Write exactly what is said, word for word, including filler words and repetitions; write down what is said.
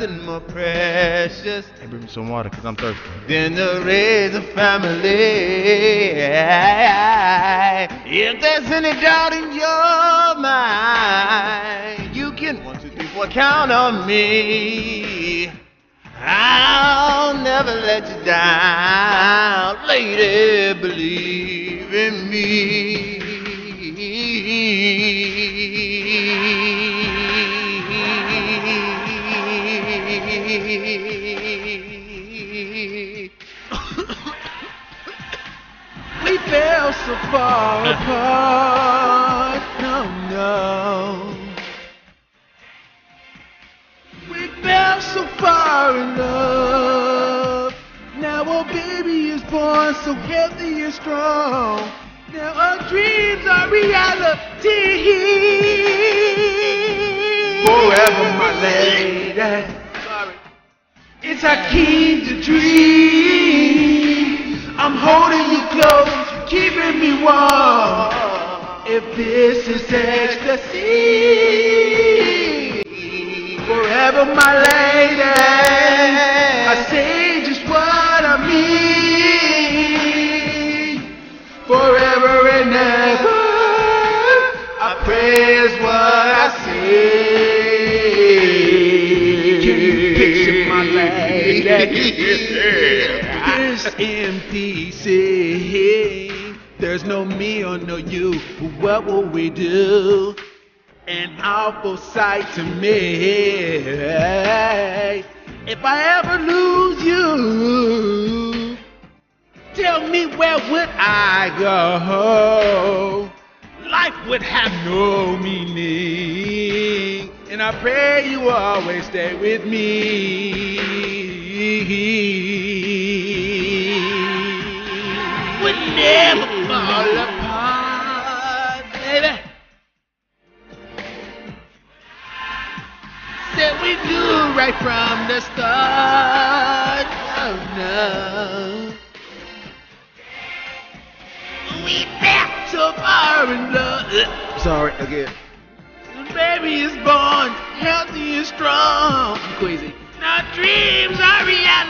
nothing more precious. Hey, bring me some water, cause I'm thirsty. Then to raise a family. If there's any doubt in your mind, you can one, two, three, four, count on me. I'll never let you down, lady. Believe in me. We fell so far apart, no, no. We fell so far in love. Now our baby is born, so healthy and strong. Now our dreams are reality. Forever, my lady. Sorry. It's our key to dream. I'm holding you close, keeping me warm. If this is ecstasy, forever, my lady. I say just what I mean. Forever and ever, I pray is what I say. Can you picture my lady? This empty scene. There's no me or no you. What will we do? An awful sight to me. If I ever lose you, tell me where would I go? Life would have no meaning. And I pray you always stay with me. Would never fall apart, baby. Said we do right from the start. Oh no. We fell so far in love. Sorry, again. The baby is born, healthy and strong. I'm crazy. Our dreams are reality.